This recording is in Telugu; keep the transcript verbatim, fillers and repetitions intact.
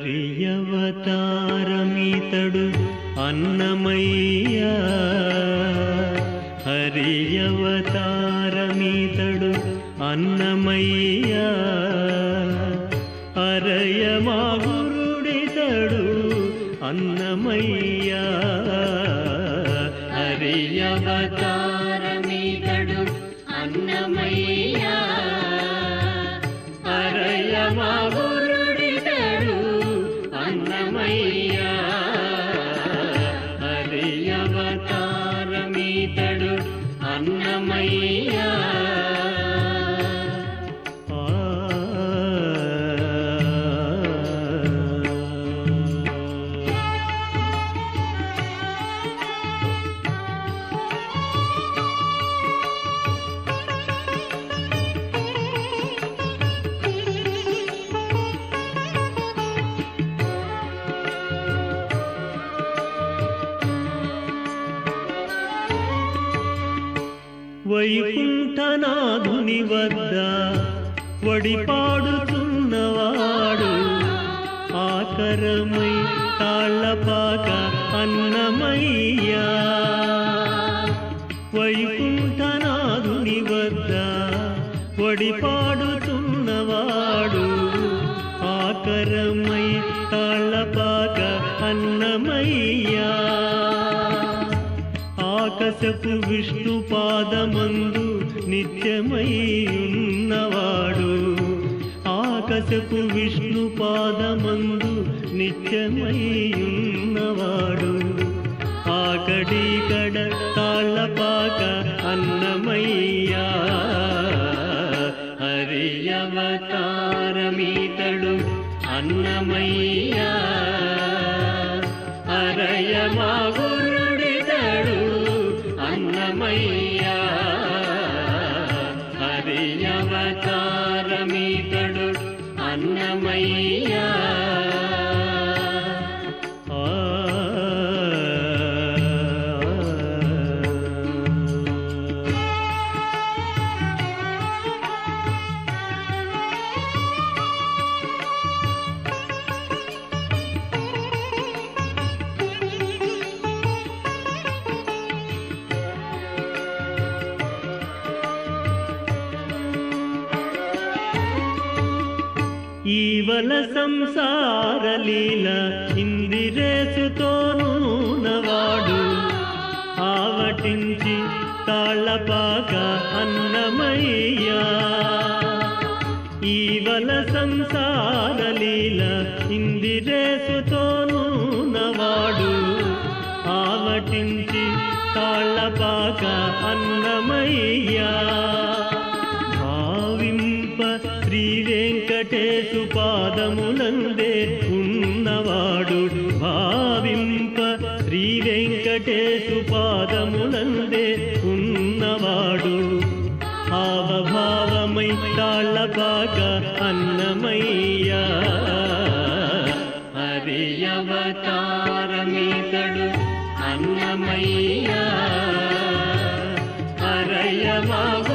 హరియవతారమితడు అన్నమయ్య హరియవతారమితడు అన్నమయ్య అరయ మా గురుడితడు అన్నమయ్య హరియవతారమితడు అన్నమయ్య అరయ మా గురుడితడు అన్నమయ్య హరియవతారమితడు అన్నమయ్య వైకుంఠనాథుని వద్ద వడిపాడుతున్నవాడు ఆకరమై తాళ్ళపాక అన్నమయ్య వైకుంఠనాథుని వద్ద వడిపాడుతున్నవాడు ఆకరమై తాళ్ళపాక అన్నమయ్య ఆకాశపు విష్ణు పాదమందు నిత్యమై ఉన్నవాడు ఆకాశపు విష్ణు పాదమందు నిత్యమై ఉన్నవాడు ఆకడి కడ తాళ్ళపాక అన్నమయ్య హరియవతారమితడు అన్నమయ్య అరయ మా గురుడితడు అన్నమయ్య హరియవతారమితడు అన్నమయ్య ఈవల సంసార లీల ఇందిరేసుతోనూనవాడు ఆవటించి తాళ్ళపాక అన్నమయ్య ఈవల సంసార లీల ఇందిరేసుతోనూనవాడు ఆవటించి తాళ్ళపాక అన్నమయ్య భావింప శ్రీ వెంకటేశు పాదమునందే ఉన్నవాడు భావింప శ్రీ వెంకటేశు పాదమునందే ఉన్నవాడు ఆవభావమై తాళ్ళపాక అన్నమయ్య హరియవతారమితడు అన్నమయ్య హరయ మా